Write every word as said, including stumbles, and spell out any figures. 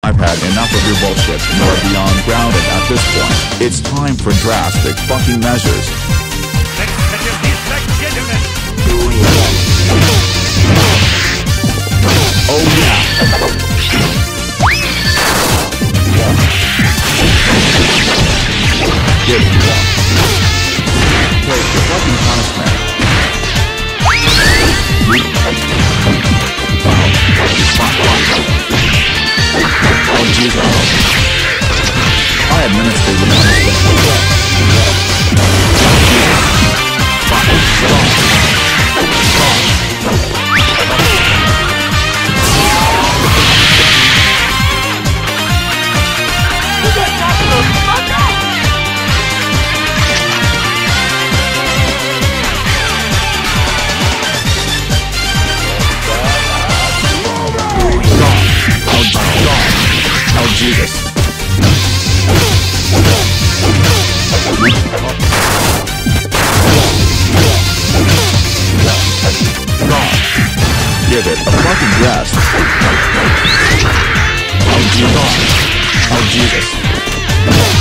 I've had enough of your bullshit. You're beyond grounded at this point. It's time for drastic fucking measures. Oh yeah. Give it up. Take the fucking punishment. Oh Jesus. I administer the punishment. Oh Jesus. Give it a fucking rest. Oh Jesus. Oh Jesus.